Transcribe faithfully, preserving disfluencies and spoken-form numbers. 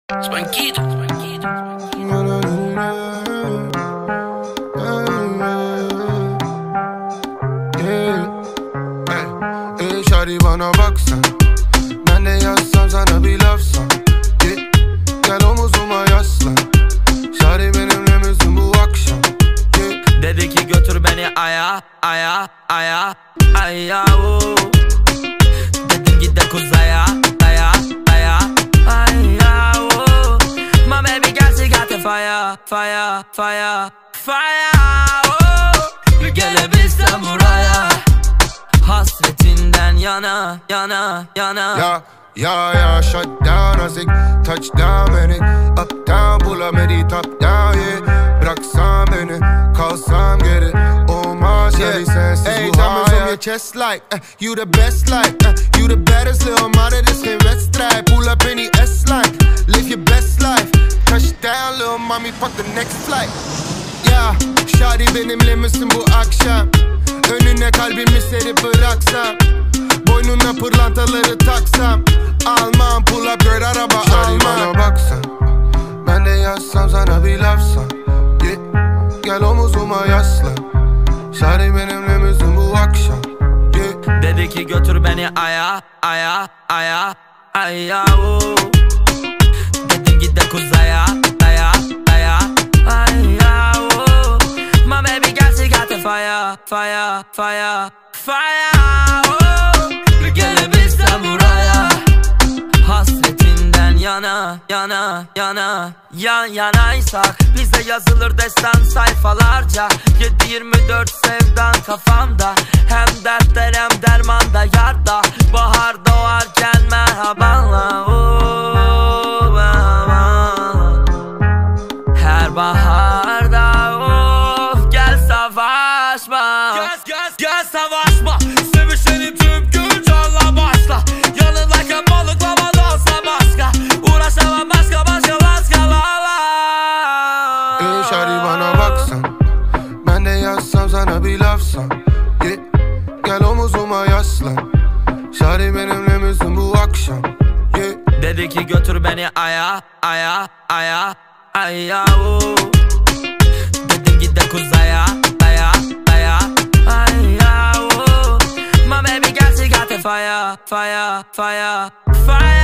Spanquito, Spanquito. Ey şari bana baksan, ben de yazsam sana bir lafsan. Yeah. Gel omuzuma yaslan, şari benimle misin bu akşam? Yeah. Dedi ki götür beni aya, aya, aya, aya oh. Dedim git de kuzaya, aya, aya, aya oh. My baby girl she got the fire, fire, fire, fire oh. Bir gelebilsem buraya, hasretinden yana, yana, yana. Ya, ya, ya, shut down azik, touchdown beni. Up down, pull up medi, top down, yeah. Bıraksan beni, kalsam geri. Olmaz şari sensiz bu hayat. Hey, diamonds on your chest like, uh, you the best like, uh, you the baddest little mother, this geen wedstrijd. Pull up in die S-line, live your best life. Touchdown little mommy, fuck the next flight. Ya, şari benimle misin bu akşam? Önüne kalbimi serip bıraksam, boynuna pırlantaları taksam, almam pull up girl araba almam. Şari bana baksan, ben de yazsam sana bir lafsan. Yeah. Gel omuzuma yaslan, şari benimle misin bu akşam? Yeah. Dedi ki götür beni aya, aya, aya, aya oh. Dedim git de kuzaya, aya, aya, aya oh. My baby girl she got the fire, fire, fire, fire oh. Bir gelebilsem buraya, hasretinden yana, yana, yana. Yan yanaysak bize yazılır destan sayfalarca. Yedi yirmi dört sevdan kafamda, hem dertler hem dermanda yarda. Bahar doğarken merhabanla oh, merhaba. Her baharda of gel savaşma, Gel gel gel savaşma. Sevişelim tüm gün canla başla. Yanındayken balıklama dansa başka. Uğraşamam başka başka başka la la. Ey şari bana baksan, ben de yazsam sana bir lafsan. Yeah. Gel omuzuma yaslan, şari benimle misin bu akşam? Yeah. Dedi ki götür beni aya, aya, aya, aya oh. Dedim git de kuzaya, aya, aya, aya oh. My baby girl she got the fire, fire, fire, fire